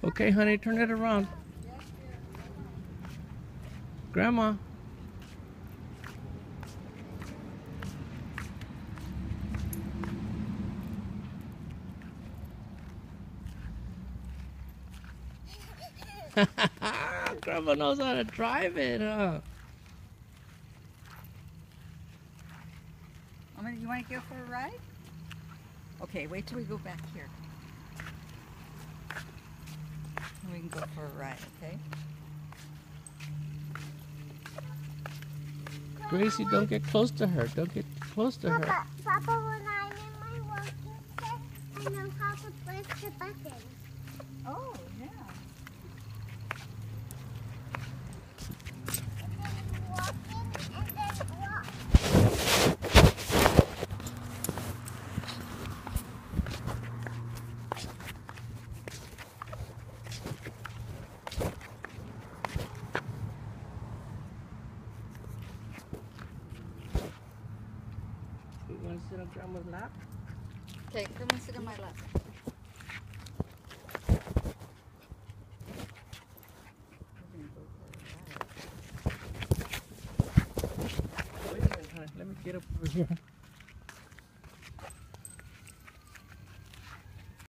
Okay, honey, turn it around. Grandma. Grandma knows how to drive it, huh? You want to go for a ride? Okay, wait till we go back here. We can go for a ride, okay? Gracie, don't get close to her. Don't get close to her. Papa, when I'm in my walking stick, I know how to push the button. Oh, yeah. You want to sit on Grandma's lap? Okay, come and sit on my lap. Wait a minute, honey. Let me get up over here.